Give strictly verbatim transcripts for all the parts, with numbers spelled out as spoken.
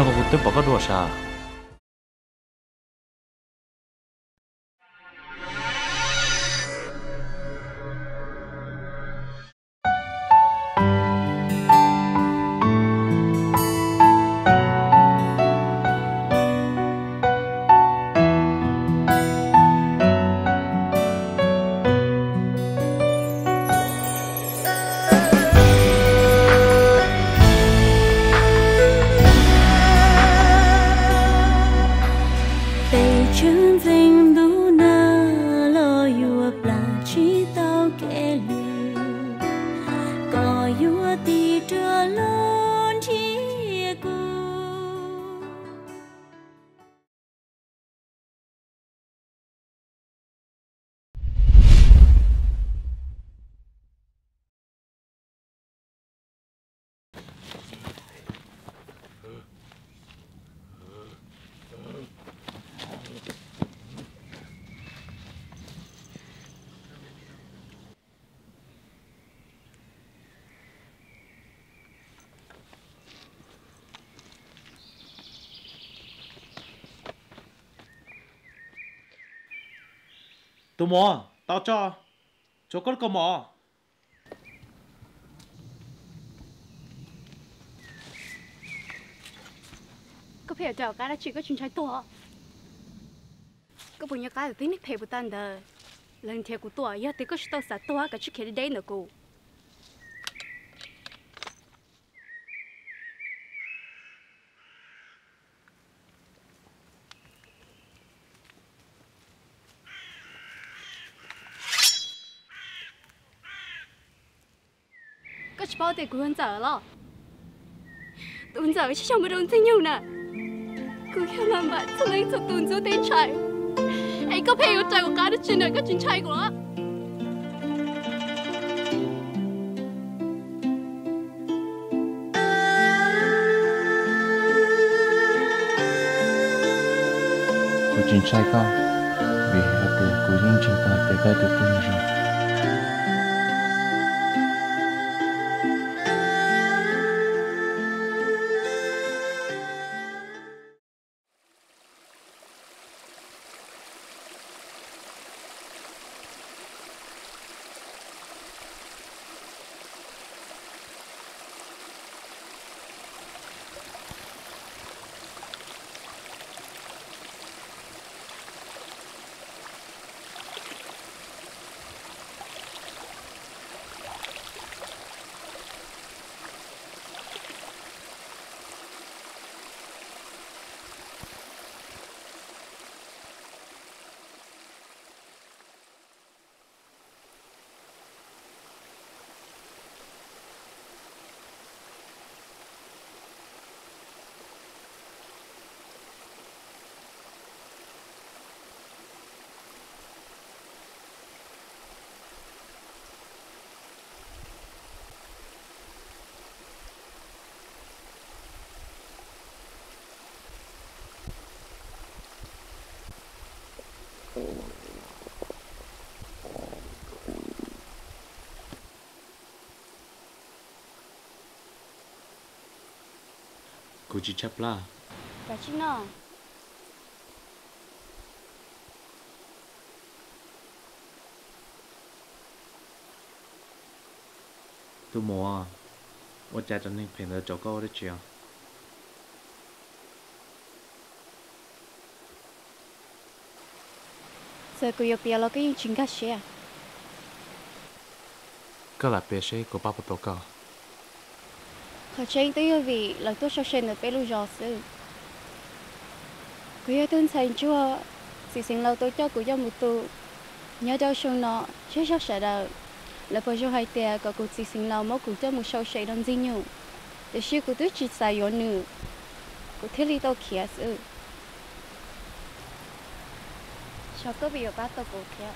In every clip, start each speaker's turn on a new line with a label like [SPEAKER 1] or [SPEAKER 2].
[SPEAKER 1] nó có tiếp bỏ cái đồ sao tụi mò tao cho cho con có mò
[SPEAKER 2] có phải chờ cái đó chỉ có chuyện trái tua có bao nhiêu cái là tính nít phải bút tan đó lần theo của tua giờ thì có tao sát tua cái chuyện kia đấy nữa cô có chỉ bao tiền của anh giờ lo tuần giờ chỉ trong một đống tin nhiều nè cứ theo làm bạn cho nên cho tuần giờ tên trai ấy có phải có trai của cá được chuyện này có chuyện trai của nó
[SPEAKER 1] có chuyện trai không vì là từ cố nhiên chỉ có để cái được tin rồi cô chỉ chấp là
[SPEAKER 2] cả chị nó
[SPEAKER 1] tụi mòว่าจะจะนึกเพลงแล้วจอก็ได้เชียว
[SPEAKER 2] giờ cô yêu bia lo cái những chuyện khác xe
[SPEAKER 1] ก็หลับไปใช้กับป้าปตก็
[SPEAKER 2] เขาใช้ตัวvì là tôi sau sinh ở bên lưu gió sư cô yêu tôi thành chúa sự sinh lâu tôi cho cô cho một tu nhớ đâu xong nó chết chắc sẽ đâu là bây giờ hai tia có cô sự sinh lâu mất cô cho một sau sinh đang gì nhiều để xíu cô tôi chỉ xài yếu nữa cô thấy lý tao kia sư sao có bị ở bắt tao cô kia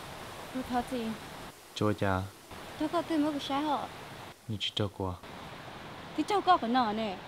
[SPEAKER 1] cho cha
[SPEAKER 2] tôi có tin mất cái sao họ
[SPEAKER 1] như chỉ cho qua
[SPEAKER 2] thì cháu có cái nọ nè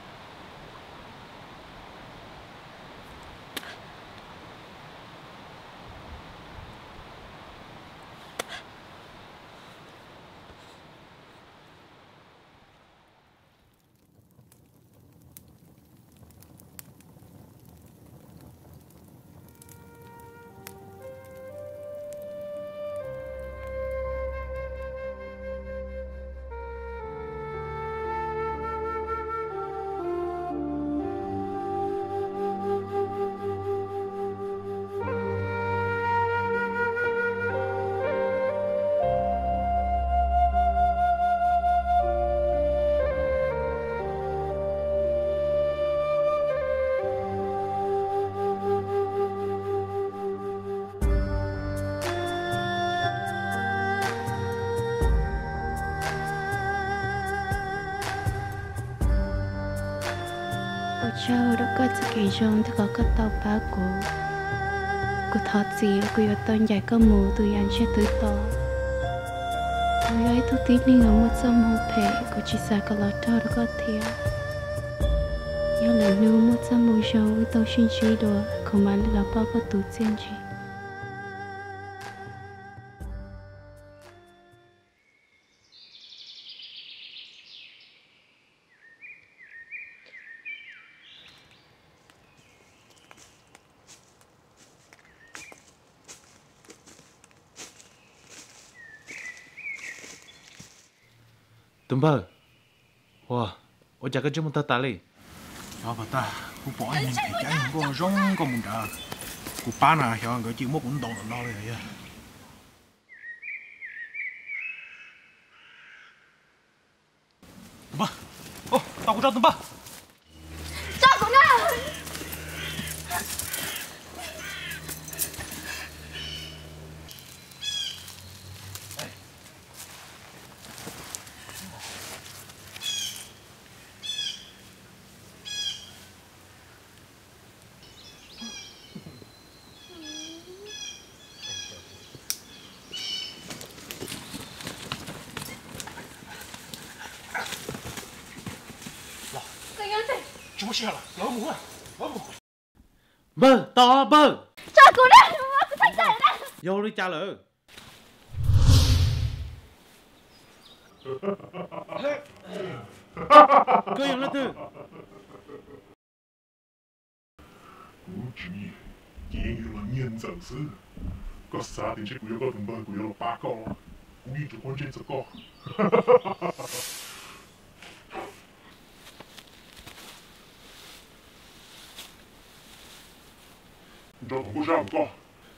[SPEAKER 2] cháu đã có sự kỳ trong thì có cái tàu bá của của thọ gì của yo tôn dài có mù từ anh chưa tới to tôi ấy tôi tin đi ở một sớm hồ phệ của chị sa có lọt trâu đã có thiệt yo là nu một sớm mù trong tôi xin chỉ đồ của mình là bao bao tụ tiền chị
[SPEAKER 1] Tumba, wow, ôi chắc cái chúng ta ta đi.
[SPEAKER 3] Đó bà ta, cô bỏ anh thì cháy không có rong có muốn trả, cô ba na hiểu người chịu mất cũng đòn lo rồi vậy. Tumba, ô, tao cũng ra Tumba.
[SPEAKER 2] Cho cô nào.
[SPEAKER 3] Chú xe là, lỡ mũ à, lỡ mũ.
[SPEAKER 1] Bơ, to bơ.
[SPEAKER 2] Cho cô đó, cô thành giải đó.
[SPEAKER 1] Vô đi cha lỡ. Cơ yang là từ.
[SPEAKER 4] Cú chỉ, chỉ như là nhân dân sư. Có xa thì chắc cú có thằng bơ, cú có ba con. Cú đi cho con trên sợ con. cho thằng cô ra một con.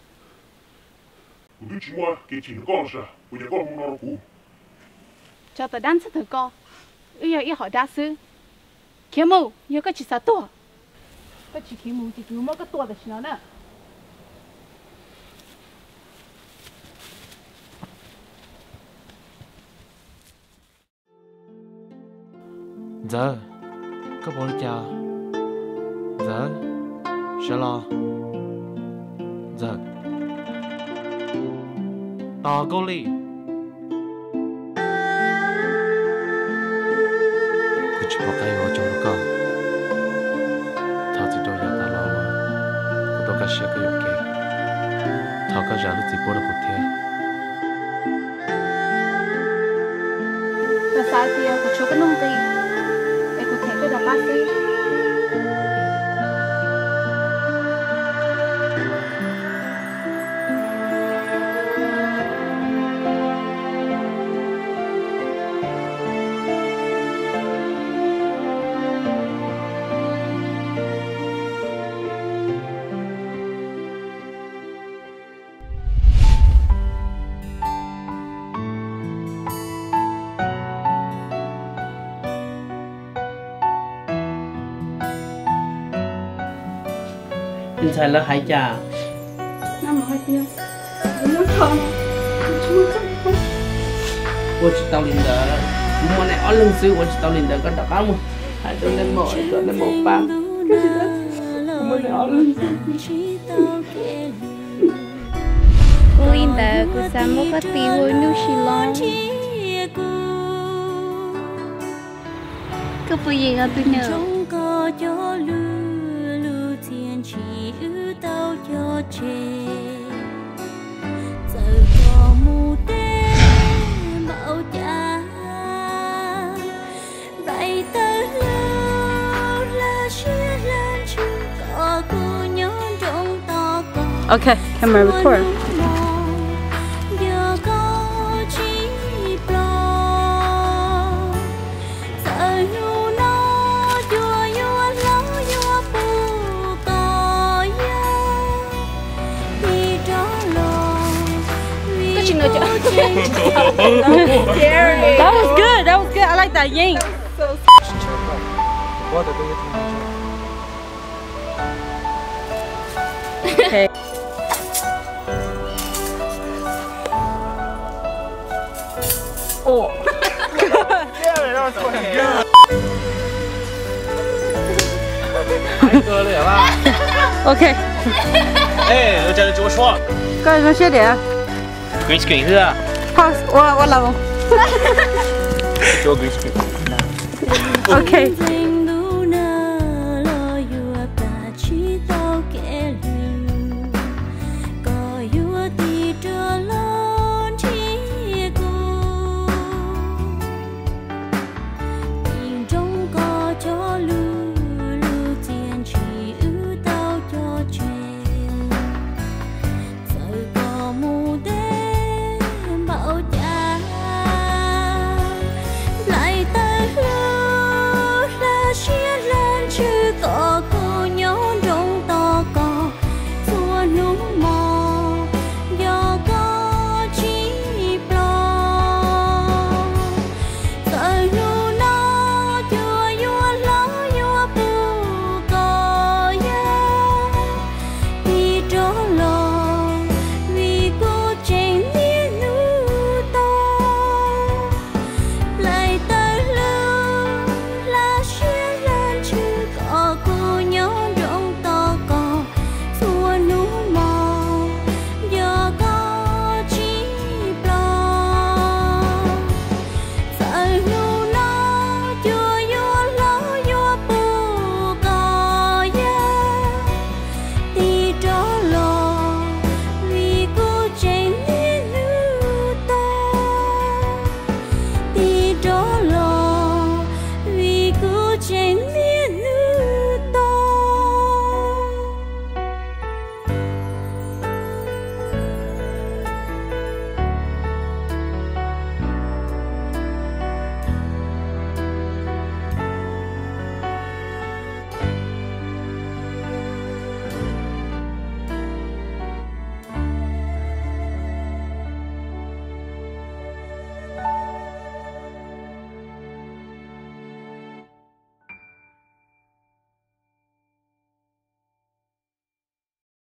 [SPEAKER 4] Cú chỉ mua cái chỉ nó con sao? Cú nhà con nó nó cú.
[SPEAKER 2] Cho tao đánh thử co. Ư giờ ý hỏi đa sư. Kiếm mù, giờ có chỉ sáu tuổi. Có chỉ kiếm mù thì cứ mất cái tuổi được nó nè.
[SPEAKER 1] Giờ, có bỏ đi chào. Giờ, sẽ lo. Giờ, to cô ly. Cứ chỉ có cái hồ cho nó con. Thảo chỉ tôi giờ ta lo mà. Cô tôi cả xe cái yêu kì. Thảo cả giả lúc chỉ bố được một thế.
[SPEAKER 2] Là sao thì cô chú cái nông tì. Để cô thấy tôi đã bác sĩ.
[SPEAKER 5] Anh sai là hai cha.
[SPEAKER 2] Năm mà hai tiêu. Muốn không? Chú không?
[SPEAKER 5] Tôi chỉ tao lên đó. Mà này ở lưng sư, tôi chỉ tao lên đó có đặc không? Hai tôi lên một, tôi lên một băng. Cái gì đó? Mà này ở lưng sư.
[SPEAKER 2] Cô Linda, cô Sam một cái tí hồi nu xì lon. có bao gì ra tôi nữa
[SPEAKER 6] trong có cho lư lư thiên chỉ ư tao cho chê giờ có mù tê bảo cha vậy tới lâu là chia lên chưa có cô nhớ trong to có
[SPEAKER 2] okay camera record
[SPEAKER 7] That was good. That was good. I like that yank. Okay. Oh. Okay.
[SPEAKER 3] 哎，我叫你给我说，
[SPEAKER 7] 刚才说些点。
[SPEAKER 3] green screen 是吧？
[SPEAKER 7] Pause. 我我老公。
[SPEAKER 3] 给我 green screen。
[SPEAKER 7] Okay.